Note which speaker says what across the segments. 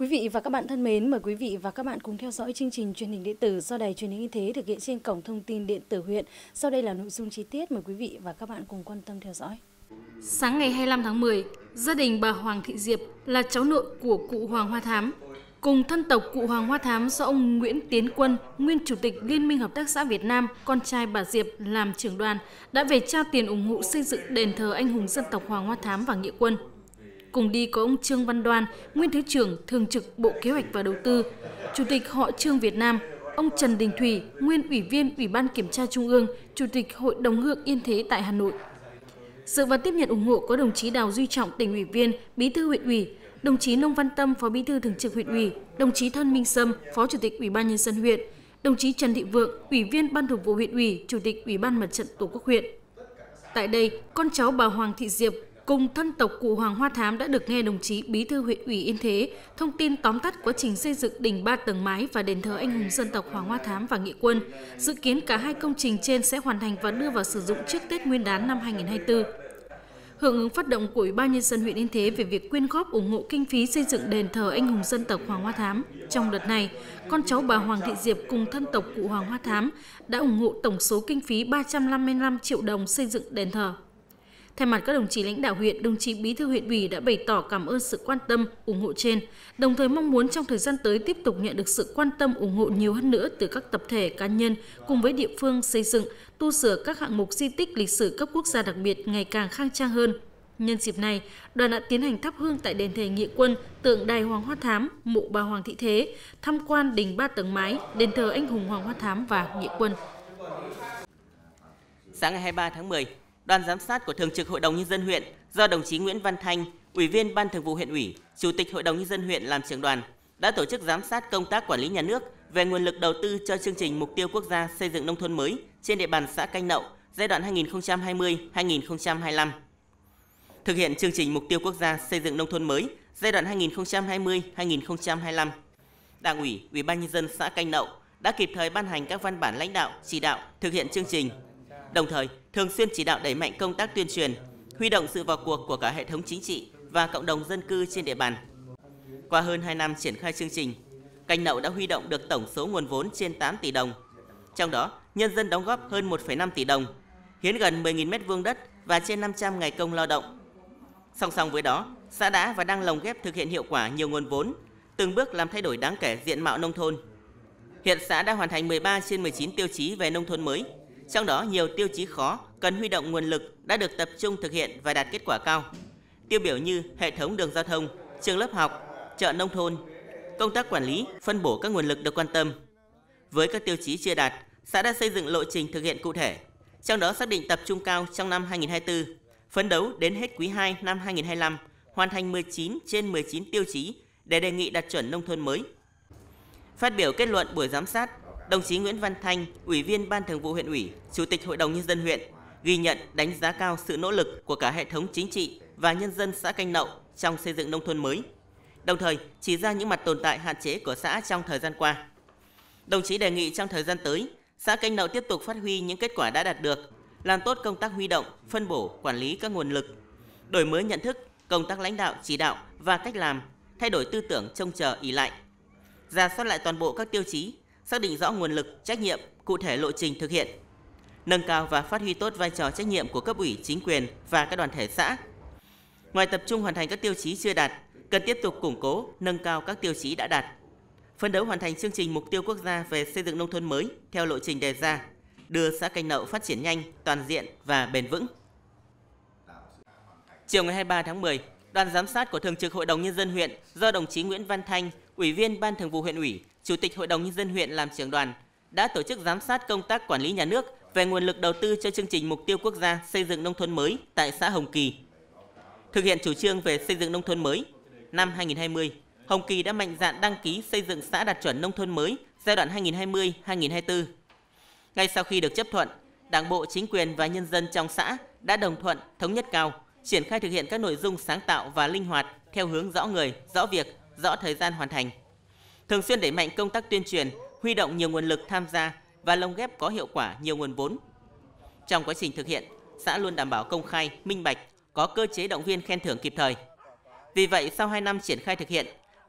Speaker 1: Quý vị và các bạn thân mến, mời quý vị và các bạn cùng theo dõi chương trình truyền hình điện tử do Đài Truyền hình Y tế thực hiện trên cổng thông tin điện tử huyện. Sau đây là nội dung chi tiết, mời quý vị và các bạn cùng quan tâm theo dõi.
Speaker 2: Sáng ngày 25 tháng 10, gia đình bà Hoàng Thị Diệp là cháu nội của cụ Hoàng Hoa Thám, cùng thân tộc cụ Hoàng Hoa Thám do ông Nguyễn Tiến Quân, nguyên Chủ tịch Liên minh Hợp tác xã Việt Nam, con trai bà Diệp làm trưởng đoàn, đã về trao tiền ủng hộ xây dựng đền thờ anh hùng dân tộc Hoàng Hoa Thám và Nghĩa Quân. Cùng đi có ông Trương Văn Đoan, nguyên Thứ trưởng Thường trực Bộ Kế hoạch và Đầu tư, Chủ tịch Họ Trương Việt Nam, ông Trần Đình Thủy, nguyên Ủy viên Ủy ban Kiểm tra Trung ương, Chủ tịch Hội đồng Hương Yên Thế tại Hà Nội. Dự và tiếp nhận ủng hộ có đồng chí Đào Duy Trọng, tỉnh ủy viên, Bí thư huyện ủy, đồng chí Nông Văn Tâm, Phó Bí thư Thường trực huyện ủy, đồng chí Thân Minh Sâm, Phó Chủ tịch Ủy ban Nhân dân huyện, đồng chí Trần Thị Vượng, Ủy viên Ban Thường vụ huyện ủy, Chủ tịch Ủy ban Mặt trận Tổ quốc huyện. Tại đây, con cháu bà Hoàng Thị Diệp cùng thân tộc cụ Hoàng Hoa Thám đã được nghe đồng chí Bí thư huyện ủy Yên Thế thông tin tóm tắt quá trình xây dựng đình 3 tầng mái và đền thờ anh hùng dân tộc Hoàng Hoa Thám và Nghĩa Quân. Dự kiến cả hai công trình trên sẽ hoàn thành và đưa vào sử dụng trước Tết Nguyên đán năm 2024. Hưởng ứng phát động của Ủy ban Nhân dân huyện Yên Thế về việc quyên góp ủng hộ kinh phí xây dựng đền thờ anh hùng dân tộc Hoàng Hoa Thám, trong đợt này, con cháu bà Hoàng Thị Diệp cùng thân tộc cụ Hoàng Hoa Thám đã ủng hộ tổng số kinh phí 355 triệu đồng xây dựng đền thờ. Thay mặt các đồng chí lãnh đạo huyện, đồng chí Bí thư huyện ủy đã bày tỏ cảm ơn sự quan tâm, ủng hộ trên, đồng thời mong muốn trong thời gian tới tiếp tục nhận được sự quan tâm, ủng hộ nhiều hơn nữa từ các tập thể, cá nhân cùng với địa phương xây dựng, tu sửa các hạng mục di tích lịch sử cấp quốc gia đặc biệt ngày càng khang trang hơn. Nhân dịp này, đoàn đã tiến hành thắp hương tại đền thờ Nghĩa Quân, tượng đài Hoàng Hoa Thám, mộ bà Hoàng Thị Thế, tham quan đình 3 tầng mái, đền thờ anh hùng Hoàng Hoa Thám và Nghĩa Quân.
Speaker 3: Sáng ngày 23 tháng 10, đoàn giám sát của Thường trực Hội đồng Nhân dân huyện do đồng chí Nguyễn Văn Thanh, Ủy viên Ban Thường vụ huyện ủy, Chủ tịch Hội đồng Nhân dân huyện làm trưởng đoàn, đã tổ chức giám sát công tác quản lý nhà nước về nguồn lực đầu tư cho chương trình Mục tiêu Quốc gia xây dựng nông thôn mới trên địa bàn xã Canh Nậu giai đoạn 2020-2025. Thực hiện chương trình Mục tiêu Quốc gia xây dựng nông thôn mới giai đoạn 2020-2025, Đảng ủy, Ủy ban Nhân dân xã Canh Nậu đã kịp thời ban hành các văn bản lãnh đạo, chỉ đạo thực hiện chương trình. Đồng thời, thường xuyên chỉ đạo đẩy mạnh công tác tuyên truyền, huy động sự vào cuộc của cả hệ thống chính trị và cộng đồng dân cư trên địa bàn. Qua hơn 2 năm triển khai chương trình, Canh Nậu đã huy động được tổng số nguồn vốn trên 8 tỷ đồng. Trong đó, nhân dân đóng góp hơn 1,5 tỷ đồng, hiến gần 10.000 m² đất và trên 500 ngày công lao động. Song song với đó, xã đã và đang lồng ghép thực hiện hiệu quả nhiều nguồn vốn, từng bước làm thay đổi đáng kể diện mạo nông thôn. Hiện xã đã hoàn thành 13 trên 19 tiêu chí về nông thôn mới. Trong đó, nhiều tiêu chí khó cần huy động nguồn lực đã được tập trung thực hiện và đạt kết quả cao. Tiêu biểu như hệ thống đường giao thông, trường lớp học, chợ nông thôn, công tác quản lý, phân bổ các nguồn lực được quan tâm. Với các tiêu chí chưa đạt, xã đã xây dựng lộ trình thực hiện cụ thể. Trong đó xác định tập trung cao trong năm 2024, phấn đấu đến hết quý 2 năm 2025, hoàn thành 19 trên 19 tiêu chí để đề nghị đạt chuẩn nông thôn mới. Phát biểu kết luận buổi giám sát, đồng chí Nguyễn Văn Thanh, Ủy viên Ban Thường vụ huyện ủy, Chủ tịch Hội đồng Nhân dân huyện, ghi nhận đánh giá cao sự nỗ lực của cả hệ thống chính trị và nhân dân xã Canh Nậu trong xây dựng nông thôn mới, đồng thời chỉ ra những mặt tồn tại hạn chế của xã trong thời gian qua. Đồng chí đề nghị trong thời gian tới, xã Canh Nậu tiếp tục phát huy những kết quả đã đạt được, làm tốt công tác huy động, phân bổ, quản lý các nguồn lực, đổi mới nhận thức, công tác lãnh đạo, chỉ đạo và cách làm, thay đổi tư tưởng trông chờ ỷ lại, rà soát lại toàn bộ các tiêu chí, xác định rõ nguồn lực, trách nhiệm, cụ thể lộ trình thực hiện, nâng cao và phát huy tốt vai trò trách nhiệm của cấp ủy, chính quyền và các đoàn thể xã. Ngoài tập trung hoàn thành các tiêu chí chưa đạt, cần tiếp tục củng cố, nâng cao các tiêu chí đã đạt, phấn đấu hoàn thành chương trình Mục tiêu Quốc gia về xây dựng nông thôn mới theo lộ trình đề ra, đưa xã Canh Nậu phát triển nhanh, toàn diện và bền vững. Chiều ngày 23 tháng 10, đoàn giám sát của Thường trực Hội đồng Nhân dân huyện do đồng chí Nguyễn Văn Thanh, Ủy viên Ban Thường vụ huyện ủy, Chủ tịch Hội đồng Nhân dân huyện làm trưởng đoàn, đã tổ chức giám sát công tác quản lý nhà nước về nguồn lực đầu tư cho chương trình Mục tiêu Quốc gia xây dựng nông thôn mới tại xã Hồng Kỳ. Thực hiện chủ trương về xây dựng nông thôn mới, năm 2020, Hồng Kỳ đã mạnh dạn đăng ký xây dựng xã đạt chuẩn nông thôn mới giai đoạn 2020-2024. Ngay sau khi được chấp thuận, Đảng bộ, chính quyền và nhân dân trong xã đã đồng thuận, thống nhất cao, triển khai thực hiện các nội dung sáng tạo và linh hoạt theo hướng rõ người, rõ việc, rõ thời gian hoàn thành. Thường xuyên đẩy mạnh công tác tuyên truyền, huy động nhiều nguồn lực tham gia và lồng ghép có hiệu quả nhiều nguồn vốn. Trong quá trình thực hiện, xã luôn đảm bảo công khai, minh bạch, có cơ chế động viên khen thưởng kịp thời. Vì vậy, sau 2 năm triển khai thực hiện,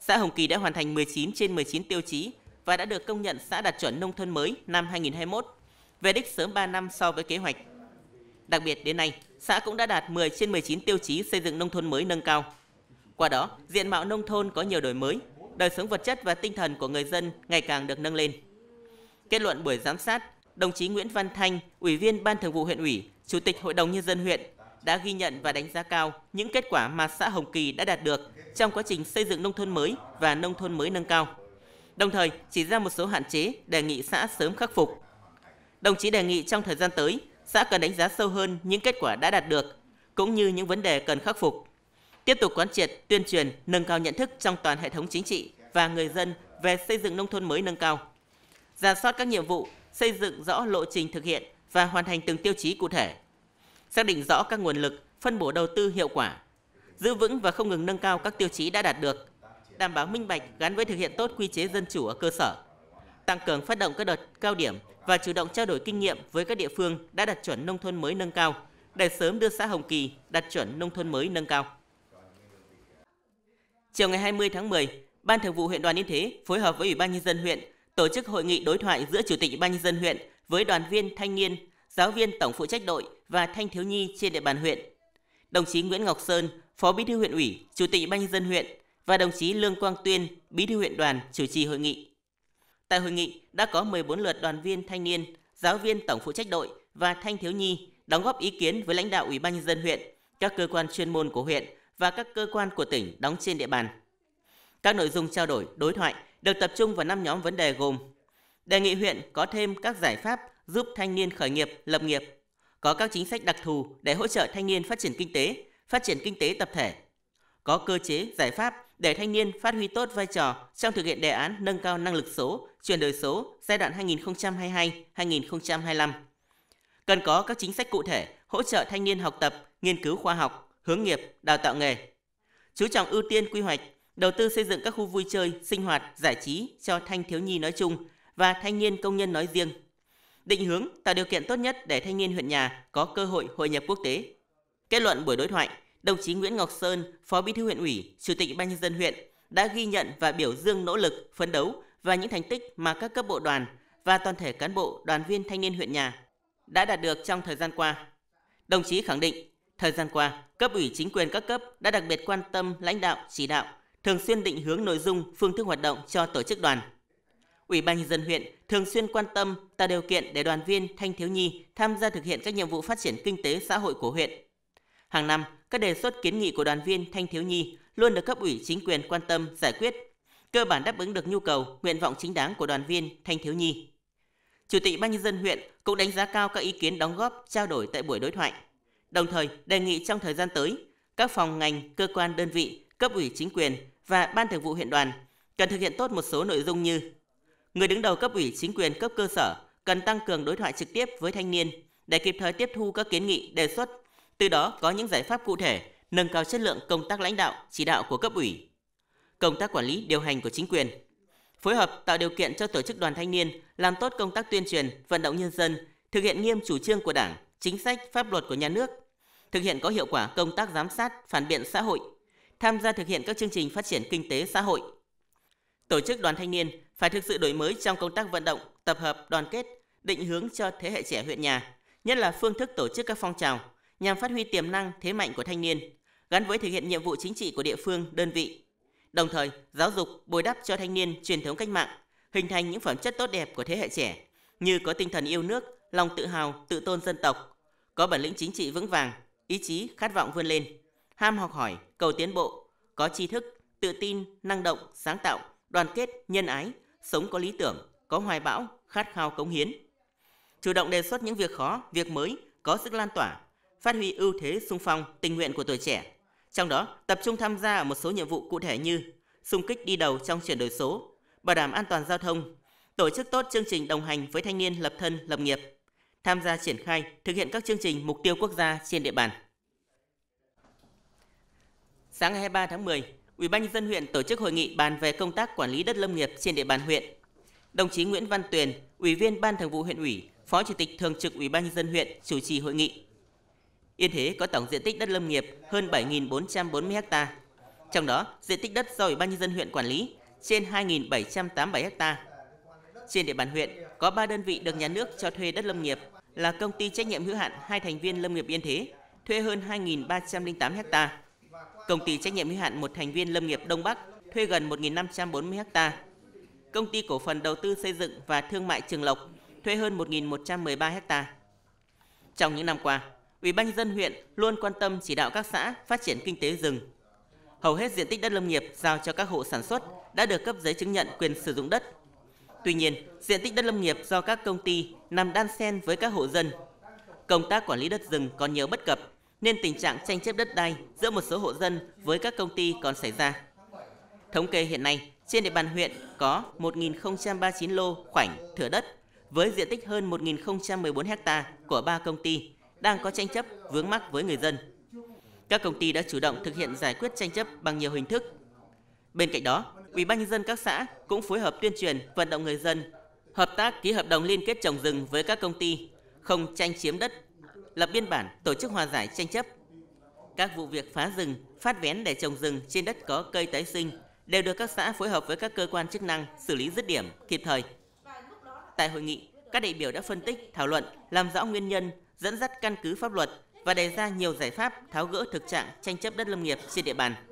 Speaker 3: xã Hồng Kỳ đã hoàn thành 19 trên 19 tiêu chí và đã được công nhận xã đạt chuẩn nông thôn mới năm 2021, về đích sớm 3 năm so với kế hoạch. Đặc biệt đến nay, xã cũng đã đạt 10 trên 19 tiêu chí xây dựng nông thôn mới nâng cao. Qua đó, diện mạo nông thôn có nhiều đổi mới, đời sống vật chất và tinh thần của người dân ngày càng được nâng lên. Kết luận buổi giám sát, đồng chí Nguyễn Văn Thanh, Ủy viên Ban Thường vụ huyện ủy, Chủ tịch Hội đồng Nhân dân huyện đã ghi nhận và đánh giá cao những kết quả mà xã Hồng Kỳ đã đạt được trong quá trình xây dựng nông thôn mới và nông thôn mới nâng cao. Đồng thời chỉ ra một số hạn chế đề nghị xã sớm khắc phục. Đồng chí đề nghị trong thời gian tới, xã cần đánh giá sâu hơn những kết quả đã đạt được, cũng như những vấn đề cần khắc phục. Tiếp tục quán triệt, tuyên truyền, nâng cao nhận thức trong toàn hệ thống chính trị và người dân về xây dựng nông thôn mới nâng cao. Rà soát các nhiệm vụ, xây dựng rõ lộ trình thực hiện và hoàn thành từng tiêu chí cụ thể. Xác định rõ các nguồn lực, phân bổ đầu tư hiệu quả. Giữ vững và không ngừng nâng cao các tiêu chí đã đạt được. Đảm bảo minh bạch gắn với thực hiện tốt quy chế dân chủ ở cơ sở. Tăng cường phát động các đợt cao điểm và chủ động trao đổi kinh nghiệm với các địa phương đã đạt chuẩn nông thôn mới nâng cao để sớm đưa xã Hồng Kỳ đạt chuẩn nông thôn mới nâng cao. Chiều ngày 20 tháng 10, Ban Thường vụ huyện Đoàn Yên Thế phối hợp với Ủy ban Nhân dân huyện tổ chức hội nghị đối thoại giữa Chủ tịch Ủy ban Nhân dân huyện với đoàn viên thanh niên, giáo viên tổng phụ trách đội và thanh thiếu nhi trên địa bàn huyện. Đồng chí Nguyễn Ngọc Sơn, Phó Bí thư huyện ủy, Chủ tịch Ủy ban Nhân dân huyện và đồng chí Lương Quang Tuyên, Bí thư huyện đoàn chủ trì hội nghị. Tại hội nghị đã có 14 lượt đoàn viên thanh niên, giáo viên tổng phụ trách đội và thanh thiếu nhi đóng góp ý kiến với lãnh đạo Ủy ban Nhân dân huyện, các cơ quan chuyên môn của huyện và các cơ quan của tỉnh đóng trên địa bàn. Các nội dung trao đổi, đối thoại được tập trung vào 5 nhóm vấn đề gồm: đề nghị huyện có thêm các giải pháp giúp thanh niên khởi nghiệp, lập nghiệp, có các chính sách đặc thù để hỗ trợ thanh niên phát triển kinh tế tập thể, có cơ chế, giải pháp để thanh niên phát huy tốt vai trò trong thực hiện đề án nâng cao năng lực số, chuyển đổi số giai đoạn 2022-2025. Cần có các chính sách cụ thể hỗ trợ thanh niên học tập, nghiên cứu khoa học, hướng nghiệp, đào tạo nghề. Chú trọng ưu tiên quy hoạch, đầu tư xây dựng các khu vui chơi, sinh hoạt, giải trí cho thanh thiếu nhi nói chung và thanh niên công nhân nói riêng. Định hướng tạo điều kiện tốt nhất để thanh niên huyện nhà có cơ hội hội nhập quốc tế. Kết luận buổi đối thoại, đồng chí Nguyễn Ngọc Sơn, Phó Bí thư huyện ủy, Chủ tịch Ủy ban Nhân dân huyện đã ghi nhận và biểu dương nỗ lực, phấn đấu và những thành tích mà các cấp bộ đoàn và toàn thể cán bộ, đoàn viên thanh niên huyện nhà đã đạt được trong thời gian qua. Đồng chí khẳng định, thời gian qua, cấp ủy chính quyền các cấp đã đặc biệt quan tâm lãnh đạo, chỉ đạo, thường xuyên định hướng nội dung, phương thức hoạt động cho tổ chức đoàn. Ủy ban Nhân dân huyện thường xuyên quan tâm tạo điều kiện để đoàn viên thanh thiếu nhi tham gia thực hiện các nhiệm vụ phát triển kinh tế xã hội của huyện. Hàng năm, các đề xuất kiến nghị của đoàn viên thanh thiếu nhi luôn được cấp ủy chính quyền quan tâm giải quyết, cơ bản đáp ứng được nhu cầu, nguyện vọng chính đáng của đoàn viên thanh thiếu nhi. Chủ tịch Ủy ban Nhân dân huyện cũng đánh giá cao các ý kiến đóng góp, trao đổi tại buổi đối thoại. Đồng thời, đề nghị trong thời gian tới, các phòng ngành, cơ quan đơn vị, cấp ủy chính quyền và Ban Thường vụ huyện đoàn cần thực hiện tốt một số nội dung như: người đứng đầu cấp ủy chính quyền cấp cơ sở cần tăng cường đối thoại trực tiếp với thanh niên để kịp thời tiếp thu các kiến nghị, đề xuất, từ đó có những giải pháp cụ thể, nâng cao chất lượng công tác lãnh đạo, chỉ đạo của cấp ủy. Công tác quản lý, điều hành của chính quyền. Phối hợp tạo điều kiện cho tổ chức đoàn thanh niên làm tốt công tác tuyên truyền, vận động nhân dân, thực hiện nghiêm chủ trương của Đảng, chính sách, pháp luật của nhà nước, thực hiện có hiệu quả công tác giám sát, phản biện xã hội, tham gia thực hiện các chương trình phát triển kinh tế xã hội. Tổ chức đoàn thanh niên phải thực sự đổi mới trong công tác vận động, tập hợp, đoàn kết, định hướng cho thế hệ trẻ huyện nhà, nhất là phương thức tổ chức các phong trào nhằm phát huy tiềm năng, thế mạnh của thanh niên, gắn với thực hiện nhiệm vụ chính trị của địa phương, đơn vị. Đồng thời, giáo dục, bồi đắp cho thanh niên truyền thống cách mạng, hình thành những phẩm chất tốt đẹp của thế hệ trẻ, như có tinh thần yêu nước, lòng tự hào, tự tôn dân tộc, có bản lĩnh chính trị vững vàng, ý chí, khát vọng vươn lên, ham học hỏi, cầu tiến bộ, có tri thức, tự tin, năng động, sáng tạo, đoàn kết, nhân ái, sống có lý tưởng, có hoài bão, khát khao cống hiến. Chủ động đề xuất những việc khó, việc mới, có sức lan tỏa, phát huy ưu thế xung phong, tình nguyện của tuổi trẻ. Trong đó, tập trung tham gia ở một số nhiệm vụ cụ thể như xung kích đi đầu trong chuyển đổi số, bảo đảm an toàn giao thông, tổ chức tốt chương trình đồng hành với thanh niên lập thân, lập nghiệp, tham gia triển khai, thực hiện các chương trình mục tiêu quốc gia trên địa bàn. Sáng ngày 23 tháng 10, Ủy ban Nhân dân huyện tổ chức hội nghị bàn về công tác quản lý đất lâm nghiệp trên địa bàn huyện. Đồng chí Nguyễn Văn Tuyền, Ủy viên Ban Thường vụ huyện ủy, Phó Chủ tịch Thường trực Ủy ban Nhân dân huyện chủ trì hội nghị. Yên Thế có tổng diện tích đất lâm nghiệp hơn 7.440 ha. Trong đó, diện tích đất do Ủy ban nhân dân huyện quản lý trên 2.787 ha. Trên địa bàn huyện có 3 đơn vị được nhà nước cho thuê đất lâm nghiệp là Công ty trách nhiệm hữu hạn 2 thành viên Lâm nghiệp Yên Thế thuê hơn 2.308 ha, Công ty trách nhiệm hữu hạn 1 thành viên Lâm nghiệp Đông Bắc thuê gần 1.540 ha, Công ty cổ phần đầu tư xây dựng và thương mại Trường Lộc thuê hơn 1.113 ha. Trong những năm qua, Ủy ban nhân dân huyện luôn quan tâm chỉ đạo các xã phát triển kinh tế rừng. Hầu hết diện tích đất lâm nghiệp giao cho các hộ sản xuất đã được cấp giấy chứng nhận quyền sử dụng đất. Tuy nhiên, diện tích đất lâm nghiệp do các công ty nằm đan xen với các hộ dân. Công tác quản lý đất rừng còn nhiều bất cập, nên tình trạng tranh chấp đất đai giữa một số hộ dân với các công ty còn xảy ra. Thống kê hiện nay, trên địa bàn huyện có 1.039 lô khoảnh thửa đất với diện tích hơn 1.014 ha của 3 công ty đang có tranh chấp vướng mắc với người dân. Các công ty đã chủ động thực hiện giải quyết tranh chấp bằng nhiều hình thức. Bên cạnh đó, Ủy ban nhân dân các xã cũng phối hợp tuyên truyền vận động người dân hợp tác ký hợp đồng liên kết trồng rừng với các công ty, không tranh chiếm đất, lập biên bản tổ chức hòa giải tranh chấp. Các vụ việc phá rừng, phát vén để trồng rừng trên đất có cây tái sinh đều được các xã phối hợp với các cơ quan chức năng xử lý dứt điểm kịp thời. Tại hội nghị, các đại biểu đã phân tích, thảo luận, làm rõ nguyên nhân, dẫn dắt căn cứ pháp luật và đề ra nhiều giải pháp tháo gỡ thực trạng tranh chấp đất lâm nghiệp trên địa bàn.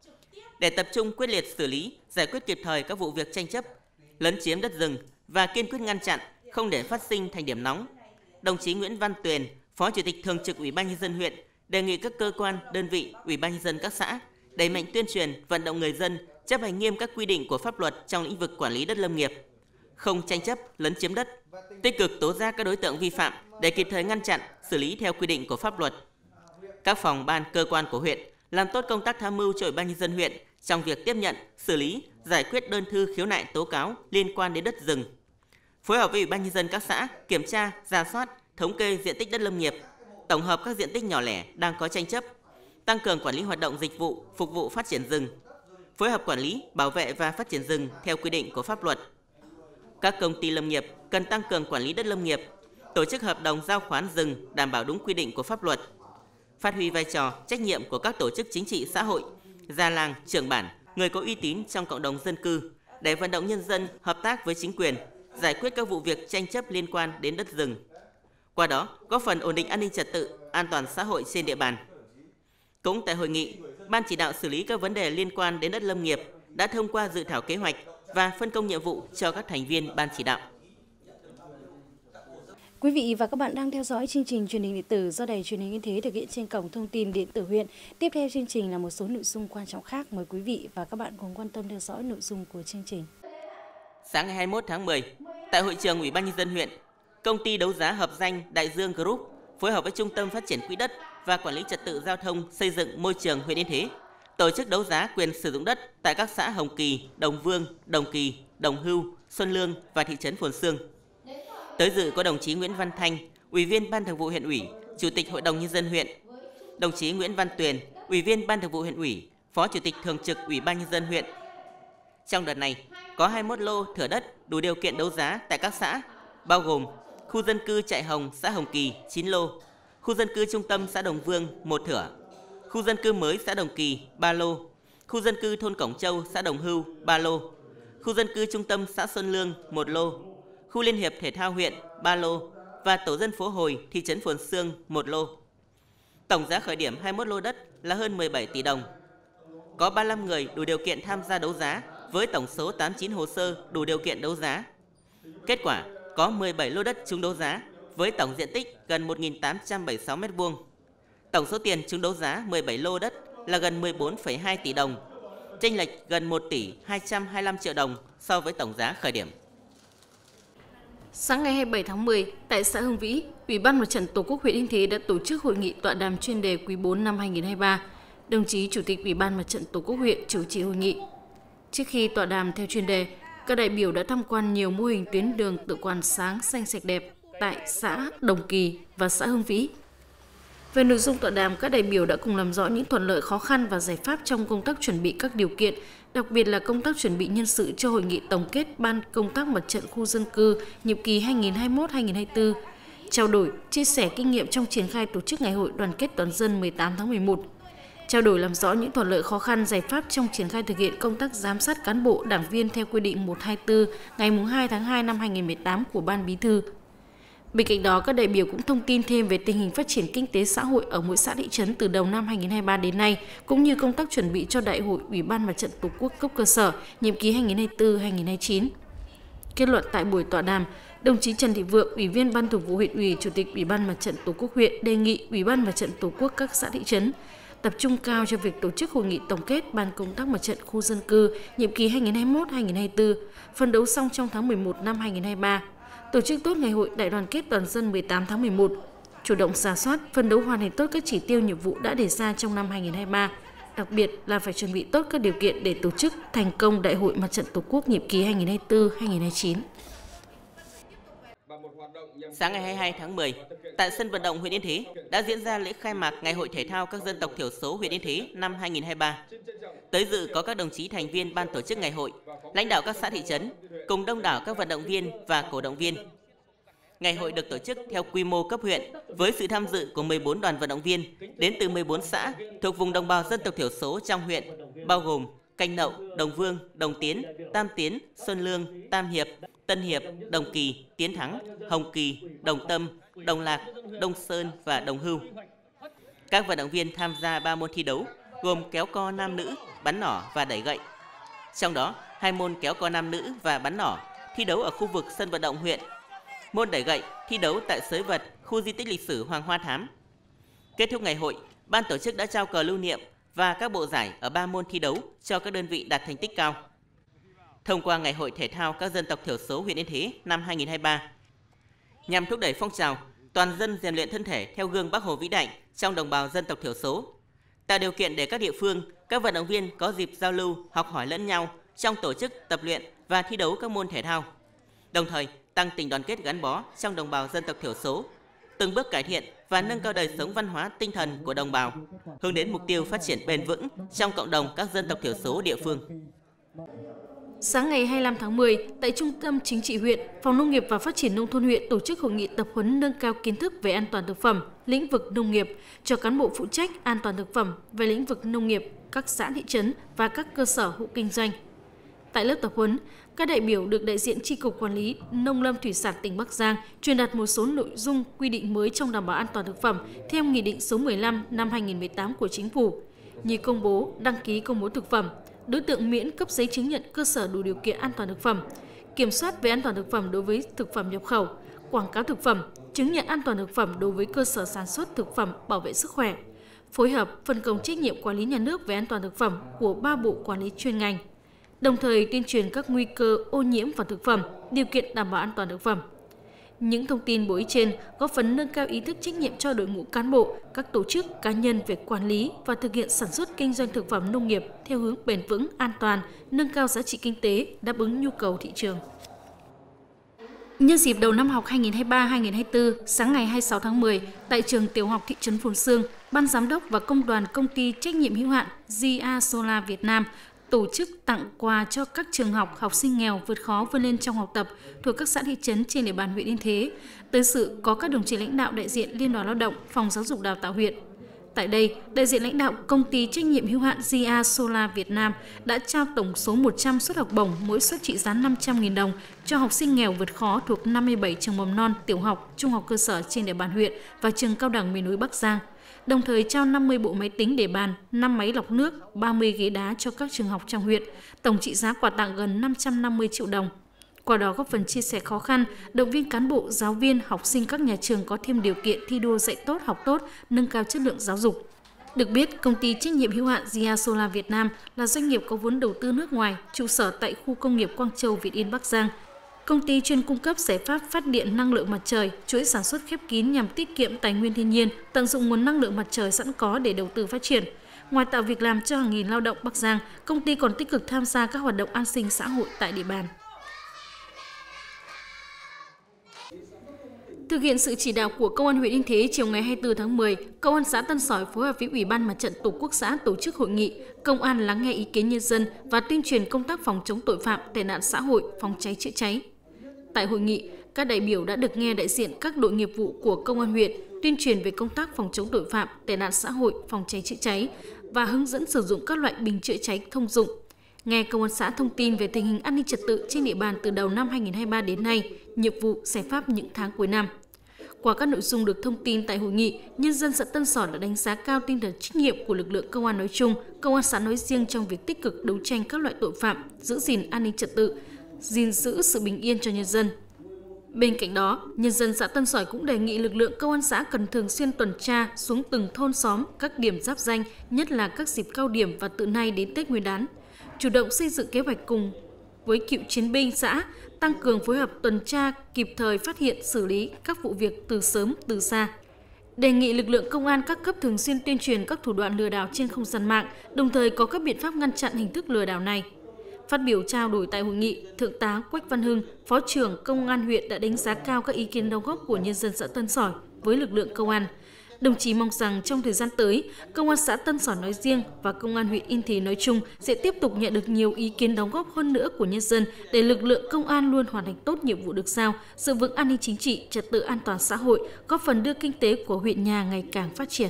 Speaker 3: Để tập trung quyết liệt xử lý, giải quyết kịp thời các vụ việc tranh chấp, lấn chiếm đất rừng và kiên quyết ngăn chặn, không để phát sinh thành điểm nóng, đồng chí Nguyễn Văn Tuyền, Phó Chủ tịch Thường trực Ủy ban nhân dân huyện đề nghị các cơ quan, đơn vị, Ủy ban nhân dân các xã đẩy mạnh tuyên truyền, vận động người dân chấp hành nghiêm các quy định của pháp luật trong lĩnh vực quản lý đất lâm nghiệp, không tranh chấp, lấn chiếm đất, tích cực tố giác các đối tượng vi phạm để kịp thời ngăn chặn, xử lý theo quy định của pháp luật. Các phòng ban, cơ quan của huyện làm tốt công tác tham mưu cho Ủy ban nhân dân huyện trong việc tiếp nhận, xử lý, giải quyết đơn thư khiếu nại tố cáo liên quan đến đất rừng. Phối hợp với Ủy ban nhân dân các xã kiểm tra, rà soát, thống kê diện tích đất lâm nghiệp, tổng hợp các diện tích nhỏ lẻ đang có tranh chấp, tăng cường quản lý hoạt động dịch vụ phục vụ phát triển rừng, phối hợp quản lý, bảo vệ và phát triển rừng theo quy định của pháp luật. Các công ty lâm nghiệp cần tăng cường quản lý đất lâm nghiệp, tổ chức hợp đồng giao khoán rừng đảm bảo đúng quy định của pháp luật, phát huy vai trò, trách nhiệm của các tổ chức chính trị xã hội, già làng, trưởng bản, người có uy tín trong cộng đồng dân cư để vận động nhân dân hợp tác với chính quyền, giải quyết các vụ việc tranh chấp liên quan đến đất rừng. Qua đó, góp phần ổn định an ninh trật tự, an toàn xã hội trên địa bàn. Cũng tại hội nghị, Ban chỉ đạo xử lý các vấn đề liên quan đến đất lâm nghiệp đã thông qua dự thảo kế hoạch và phân công nhiệm vụ cho các thành viên Ban chỉ đạo.
Speaker 1: Quý vị và các bạn đang theo dõi chương trình truyền hình điện tử do Đài Truyền hình Yên Thế thực hiện trên cổng thông tin điện tử huyện. Tiếp theo chương trình là một số nội dung quan trọng khác. Mời quý vị và các bạn cùng quan tâm theo dõi nội dung của chương trình.
Speaker 3: Sáng ngày 21 tháng 10, tại hội trường Ủy ban nhân dân huyện, công ty đấu giá hợp danh Đại Dương Group phối hợp với Trung tâm Phát triển Quỹ đất và Quản lý Trật tự Giao thông Xây dựng Môi trường huyện Yên Thế tổ chức đấu giá quyền sử dụng đất tại các xã Hồng Kỳ, Đồng Vương, Đồng Kỳ, Đồng Hưu, Xuân Lương và thị trấn Phồn Xương. Tới dự có đồng chí Nguyễn Văn Thanh, Ủy viên Ban Thường vụ huyện ủy, Chủ tịch Hội đồng nhân dân huyện, đồng chí Nguyễn Văn Tuyền, Ủy viên Ban Thường vụ huyện ủy, Phó Chủ tịch Thường trực Ủy ban nhân dân huyện. Trong đợt này, có 21 lô thửa đất đủ điều kiện đấu giá tại các xã, bao gồm khu dân cư Trại Hồng, xã Hồng Kỳ 9 lô, khu dân cư trung tâm xã Đồng Vương 1 thửa, khu dân cư mới xã Đồng Kỳ 3 lô, khu dân cư thôn Cổng Châu, xã Đồng Hưu 3 lô, khu dân cư trung tâm xã Xuân Lương 1 lô, khu liên hiệp thể thao huyện 3 lô và tổ dân phố Hồi, thị trấn Phồn Xương 1 lô. Tổng giá khởi điểm 21 lô đất là hơn 17 tỷ đồng. Có 35 người đủ điều kiện tham gia đấu giá với tổng số 89 hồ sơ đủ điều kiện đấu giá. Kết quả, có 17 lô đất trúng đấu giá với tổng diện tích gần 1.876 m². Tổng số tiền trúng đấu giá 17 lô đất là gần 14,2 tỷ đồng, chênh lệch gần 1 tỷ 225 triệu đồng so với tổng giá khởi điểm.
Speaker 2: Sáng ngày 27 tháng 10, tại xã Hưng Vĩ, Ủy ban Mặt trận Tổ quốc huyện Yên Thế đã tổ chức hội nghị tọa đàm chuyên đề quý 4 năm 2023. Đồng chí Chủ tịch Ủy ban Mặt trận Tổ quốc huyện chủ trì hội nghị. Trước khi tọa đàm theo chuyên đề, các đại biểu đã tham quan nhiều mô hình tuyến đường tự quản sáng xanh sạch đẹp tại xã Đồng Kỳ và xã Hưng Vĩ. Về nội dung tọa đàm, các đại biểu đã cùng làm rõ những thuận lợi, khó khăn và giải pháp trong công tác chuẩn bị các điều kiện, đặc biệt là công tác chuẩn bị nhân sự cho hội nghị tổng kết Ban công tác mặt trận khu dân cư nhiệm kỳ 2021-2024, trao đổi, chia sẻ kinh nghiệm trong triển khai tổ chức Ngày hội Đoàn kết toàn dân 18 tháng 11. trao đổi làm rõ những thuận lợi khó khăn, giải pháp trong triển khai thực hiện công tác giám sát cán bộ, đảng viên theo quy định 124 ngày 2 tháng 2 năm 2018 của Ban Bí thư. Bên cạnh đó, các đại biểu cũng thông tin thêm về tình hình phát triển kinh tế xã hội ở mỗi xã thị trấn từ đầu năm 2023 đến nay, cũng như công tác chuẩn bị cho Đại hội Ủy ban Mặt trận Tổ quốc cấp cơ sở, nhiệm kỳ 2024-2029. Kết luận tại buổi tọa đàm, đồng chí Trần Thị Vượng, Ủy viên Ban Thường vụ huyện ủy, Chủ tịch Ủy ban Mặt trận Tổ quốc huyện đề nghị Ủy ban Mặt trận Tổ quốc các xã thị trấn tập trung cao cho việc tổ chức hội nghị tổng kết Ban công tác Mặt trận khu dân cư nhiệm kỳ 2021-2024, phấn đấu xong trong tháng 11 năm 2023. Tổ chức tốt Ngày hội Đại đoàn kết toàn dân 18 tháng 11, chủ động rà soát, phấn đấu hoàn thành tốt các chỉ tiêu nhiệm vụ đã đề ra trong năm 2023, đặc biệt là phải chuẩn bị tốt các điều kiện để tổ chức thành công Đại hội Mặt trận Tổ quốc nhiệm kỳ 2024-2029.
Speaker 3: Sáng ngày 22 tháng 10, tại sân vận động huyện Yên Thế đã diễn ra lễ khai mạc Ngày hội Thể thao các dân tộc thiểu số huyện Yên Thế năm 2023. Tới dự có các đồng chí thành viên ban tổ chức ngày hội, lãnh đạo các xã thị trấn, cùng đông đảo các vận động viên và cổ động viên. Ngày hội được tổ chức theo quy mô cấp huyện với sự tham dự của 14 đoàn vận động viên đến từ 14 xã thuộc vùng đồng bào dân tộc thiểu số trong huyện, bao gồm Canh Nậu, Đồng Vương, Đồng Tiến, Tam Tiến, Xuân Lương, Tam Hiệp, Tân Hiệp, Đồng Kỳ, Tiến Thắng, Hồng Kỳ, Đồng Tâm, Đồng Lạc, Đông Sơn và Đồng Hưu. Các vận động viên tham gia 3 môn thi đấu gồm kéo co nam nữ, bắn nỏ và đẩy gậy. Trong đó, 2 môn kéo co nam nữ và bắn nỏ thi đấu ở khu vực sân vận động huyện. Môn đẩy gậy thi đấu tại Sới Vật, khu di tích lịch sử Hoàng Hoa Thám. Kết thúc ngày hội, ban tổ chức đã trao cờ lưu niệm và các bộ giải ở 3 môn thi đấu cho các đơn vị đạt thành tích cao. Thông qua Ngày hội Thể thao các dân tộc thiểu số huyện Yên Thế năm 2023, nhằm thúc đẩy phong trào toàn dân rèn luyện thân thể theo gương Bác Hồ vĩ đại trong đồng bào dân tộc thiểu số, tạo điều kiện để các địa phương, các vận động viên có dịp giao lưu, học hỏi lẫn nhau trong tổ chức, tập luyện và thi đấu các môn thể thao, đồng thời tăng tình đoàn kết gắn bó trong đồng bào dân tộc thiểu số, từng bước cải thiện và nâng cao đời sống văn hóa tinh thần của đồng bào, hướng đến mục tiêu phát triển bền vững trong cộng đồng các dân tộc thiểu số địa phương.
Speaker 2: Sáng ngày 25 tháng 10, tại Trung tâm Chính trị huyện, Phòng Nông nghiệp và Phát triển Nông thôn huyện tổ chức hội nghị tập huấn nâng cao kiến thức về an toàn thực phẩm, lĩnh vực nông nghiệp cho cán bộ phụ trách an toàn thực phẩm về lĩnh vực nông nghiệp, các xã thị trấn và các cơ sở hộ kinh doanh. Tại lớp tập huấn, các đại biểu được đại diện Chi cục Quản lý Nông lâm Thủy sản tỉnh Bắc Giang truyền đạt một số nội dung quy định mới trong đảm bảo an toàn thực phẩm theo Nghị định số 15 năm 2018 của Chính phủ, như công bố, đăng ký công bố thực phẩm, đối tượng miễn cấp giấy chứng nhận cơ sở đủ điều kiện an toàn thực phẩm, kiểm soát về an toàn thực phẩm đối với thực phẩm nhập khẩu, quảng cáo thực phẩm, chứng nhận an toàn thực phẩm đối với cơ sở sản xuất thực phẩm bảo vệ sức khỏe, phối hợp phân công trách nhiệm quản lý nhà nước về an toàn thực phẩm của 3 bộ quản lý chuyên ngành, đồng thời tuyên truyền các nguy cơ ô nhiễm vào thực phẩm, điều kiện đảm bảo an toàn thực phẩm. Những thông tin bổ ích trên góp phần nâng cao ý thức trách nhiệm cho đội ngũ cán bộ, các tổ chức, cá nhân về quản lý và thực hiện sản xuất kinh doanh thực phẩm nông nghiệp theo hướng bền vững, an toàn, nâng cao giá trị kinh tế, đáp ứng nhu cầu thị trường. Nhân dịp đầu năm học 2023-2024, sáng ngày 26 tháng 10, tại trường tiểu học thị trấn Phồn Xương, Ban giám đốc và công đoàn công ty trách nhiệm hữu hạn GA Solar Việt Nam tổ chức tặng quà cho các trường học, học sinh nghèo vượt khó vươn lên trong học tập thuộc các xã thị trấn trên địa bàn huyện Yên Thế. Tới sự có các đồng chí lãnh đạo đại diện Liên đoàn Lao động, Phòng Giáo dục Đào tạo huyện. Tại đây, đại diện lãnh đạo công ty trách nhiệm hữu hạn GA Solar Việt Nam đã trao tổng số 100 suất học bổng, mỗi suất trị giá 500.000 đồng cho học sinh nghèo vượt khó thuộc 57 trường mầm non, tiểu học, trung học cơ sở trên địa bàn huyện và trường cao đẳng miền núi Bắc Giang. Đồng thời trao 50 bộ máy tính để bàn, 5 máy lọc nước, 30 ghế đá cho các trường học trong huyện, tổng trị giá quà tặng gần 550 triệu đồng. Qua đó góp phần chia sẻ khó khăn, động viên cán bộ, giáo viên, học sinh các nhà trường có thêm điều kiện thi đua dạy tốt, học tốt, nâng cao chất lượng giáo dục. Được biết, công ty trách nhiệm hữu hạn GA Solar Việt Nam là doanh nghiệp có vốn đầu tư nước ngoài, trụ sở tại khu công nghiệp Quang Châu, Việt Yên, Bắc Giang. Công ty chuyên cung cấp giải pháp phát điện năng lượng mặt trời, chuỗi sản xuất khép kín nhằm tiết kiệm tài nguyên thiên nhiên, tận dụng nguồn năng lượng mặt trời sẵn có để đầu tư phát triển. Ngoài tạo việc làm cho hàng nghìn lao động Bắc Giang, công ty còn tích cực tham gia các hoạt động an sinh xã hội tại địa bàn. Thực hiện sự chỉ đạo của Công an huyện Yên Thế, chiều ngày 24 tháng 10, Công an xã Tân Sỏi phối hợp với Ủy ban Mặt trận Tổ quốc xã tổ chức hội nghị Công an lắng nghe ý kiến nhân dân và tuyên truyền công tác phòng chống tội phạm, tệ nạn xã hội, phòng cháy chữa cháy. Tại hội nghị, các đại biểu đã được nghe đại diện các đội nghiệp vụ của Công an huyện, tuyên truyền về công tác phòng chống tội phạm, tệ nạn xã hội, phòng cháy chữa cháy và hướng dẫn sử dụng các loại bình chữa cháy thông dụng. Nghe Công an xã thông tin về tình hình an ninh trật tự trên địa bàn từ đầu năm 2023 đến nay, nhiệm vụ, giải pháp những tháng cuối năm. Qua các nội dung được thông tin tại hội nghị, nhân dân xã Tân Sỏi đã đánh giá cao tinh thần trách nhiệm của lực lượng công an nói chung, công an xã nói riêng trong việc tích cực đấu tranh các loại tội phạm, giữ gìn an ninh trật tự, gìn giữ sự bình yên cho nhân dân. Bên cạnh đó, nhân dân xã Tân Sỏi cũng đề nghị lực lượng công an xã cần thường xuyên tuần tra xuống từng thôn xóm, các điểm giáp ranh, nhất là các dịp cao điểm và từ nay đến Tết Nguyên đán, chủ động xây dựng kế hoạch cùng với cựu chiến binh xã, tăng cường phối hợp tuần tra, kịp thời phát hiện, xử lý các vụ việc từ sớm từ xa. Đề nghị lực lượng công an các cấp thường xuyên tuyên truyền các thủ đoạn lừa đảo trên không gian mạng, đồng thời có các biện pháp ngăn chặn hình thức lừa đảo này. Phát biểu trao đổi tại hội nghị, Thượng tá Quách Văn Hưng, Phó trưởng Công an huyện đã đánh giá cao các ý kiến đóng góp của nhân dân xã Tân Sỏi với lực lượng công an. Đồng chí mong rằng trong thời gian tới, Công an xã Tân Sỏi nói riêng và Công an huyện Yên Thế nói chung sẽ tiếp tục nhận được nhiều ý kiến đóng góp hơn nữa của nhân dân để lực lượng công an luôn hoàn thành tốt nhiệm vụ được giao, giữ vững an ninh chính trị, trật tự an toàn xã hội, góp phần đưa kinh tế của huyện nhà ngày càng phát triển.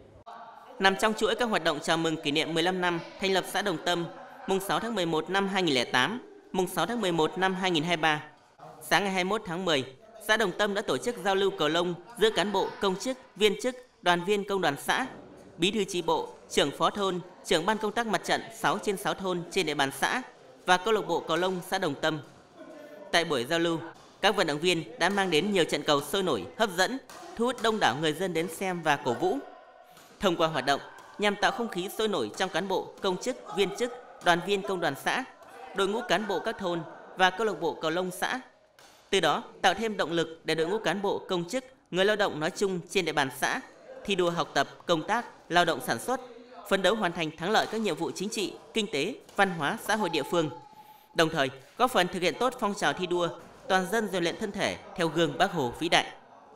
Speaker 3: Nằm trong chuỗi các hoạt động chào mừng kỷ niệm 15 năm thành lập xã Đồng Tâm, mùng 6 tháng 11 năm 2008, mùng 6 tháng 11 năm 2023, sáng ngày 21 tháng 10, xã Đồng Tâm đã tổ chức giao lưu cầu lông giữa cán bộ, công chức, viên chức, đoàn viên công đoàn xã, bí thư chi bộ, trưởng phó thôn, trưởng ban công tác mặt trận 6/6 thôn trên địa bàn xã và câu lạc bộ cầu lông xã Đồng Tâm. Tại buổi giao lưu, các vận động viên đã mang đến nhiều trận cầu sôi nổi, hấp dẫn, thu hút đông đảo người dân đến xem và cổ vũ. Thông qua hoạt động, nhằm tạo không khí sôi nổi trong cán bộ, công chức, viên chức, đoàn viên công đoàn xã, đội ngũ cán bộ các thôn và câu lạc bộ cầu lông xã. Từ đó tạo thêm động lực để đội ngũ cán bộ, công chức, người lao động nói chung trên địa bàn xã thi đua học tập, công tác, lao động sản xuất, phấn đấu hoàn thành thắng lợi các nhiệm vụ chính trị, kinh tế, văn hóa, xã hội địa phương. Đồng thời, góp phần thực hiện tốt phong trào thi đua, toàn dân rèn luyện thân thể theo gương Bác Hồ vĩ đại.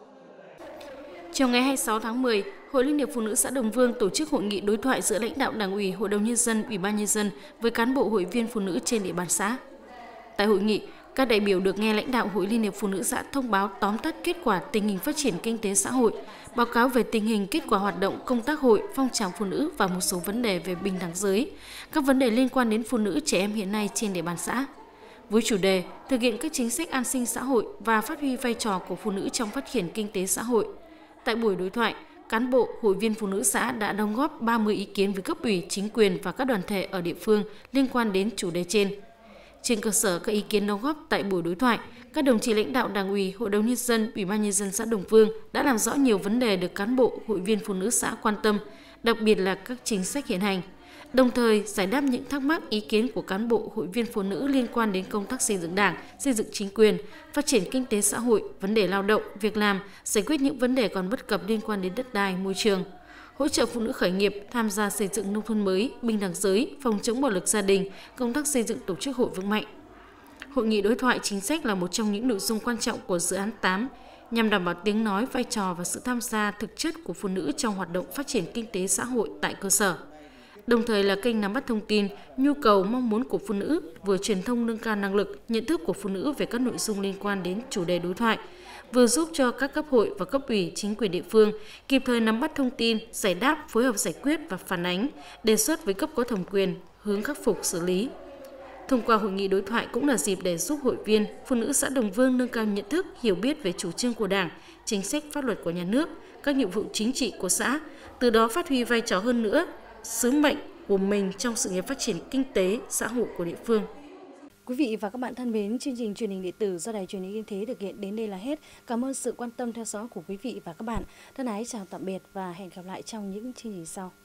Speaker 2: Chiều ngày 26 tháng 10, Hội Liên hiệp Phụ nữ xã Đồng Vương tổ chức hội nghị đối thoại giữa lãnh đạo Đảng ủy, Hội đồng nhân dân, Ủy ban nhân dân với cán bộ hội viên phụ nữ trên địa bàn xã. Tại hội nghị, các đại biểu được nghe lãnh đạo Hội Liên hiệp Phụ nữ xã thông báo tóm tắt kết quả tình hình phát triển kinh tế xã hội, báo cáo về tình hình kết quả hoạt động công tác hội, phong trào phụ nữ và một số vấn đề về bình đẳng giới, các vấn đề liên quan đến phụ nữ trẻ em hiện nay trên địa bàn xã. Với chủ đề thực hiện các chính sách an sinh xã hội và phát huy vai trò của phụ nữ trong phát triển kinh tế xã hội. Tại buổi đối thoại, cán bộ, hội viên phụ nữ xã đã đóng góp 30 ý kiến với cấp ủy, chính quyền và các đoàn thể ở địa phương liên quan đến chủ đề trên. Trên cơ sở các ý kiến đóng góp tại buổi đối thoại, các đồng chí lãnh đạo Đảng ủy, Hội đồng nhân dân, Ủy ban nhân dân xã Đồng Vương đã làm rõ nhiều vấn đề được cán bộ, hội viên phụ nữ xã quan tâm, đặc biệt là các chính sách hiện hành. Đồng thời giải đáp những thắc mắc, ý kiến của cán bộ, hội viên phụ nữ liên quan đến công tác xây dựng Đảng, xây dựng chính quyền, phát triển kinh tế xã hội, vấn đề lao động, việc làm, giải quyết những vấn đề còn bất cập liên quan đến đất đai, môi trường, hỗ trợ phụ nữ khởi nghiệp, tham gia xây dựng nông thôn mới, bình đẳng giới, phòng chống bạo lực gia đình, công tác xây dựng tổ chức hội vững mạnh. Hội nghị đối thoại chính sách là một trong những nội dung quan trọng của dự án 8 nhằm đảm bảo tiếng nói, vai trò và sự tham gia thực chất của phụ nữ trong hoạt động phát triển kinh tế xã hội tại cơ sở. Đồng thời là kênh nắm bắt thông tin, nhu cầu, mong muốn của phụ nữ, vừa truyền thông nâng cao năng lực, nhận thức của phụ nữ về các nội dung liên quan đến chủ đề đối thoại, vừa giúp cho các cấp hội và cấp ủy, chính quyền địa phương kịp thời nắm bắt thông tin, giải đáp, phối hợp giải quyết và phản ánh, đề xuất với cấp có thẩm quyền, hướng khắc phục, xử lý. Thông qua hội nghị đối thoại cũng là dịp để giúp hội viên, phụ nữ xã Đồng Vương nâng cao nhận thức, hiểu biết về chủ trương của Đảng, chính sách pháp luật của nhà nước, các nhiệm vụ chính trị của xã, từ đó phát huy vai trò hơn nữa, sứ mệnh của mình trong sự nghiệp phát triển kinh tế, xã hội của địa phương.
Speaker 1: Quý vị và các bạn thân mến, chương trình truyền hình điện tử do Đài Truyền hình Yên Thế thực hiện đến đây là hết. Cảm ơn sự quan tâm theo dõi của quý vị và các bạn. Thân ái chào tạm biệt và hẹn gặp lại trong những chương trình sau.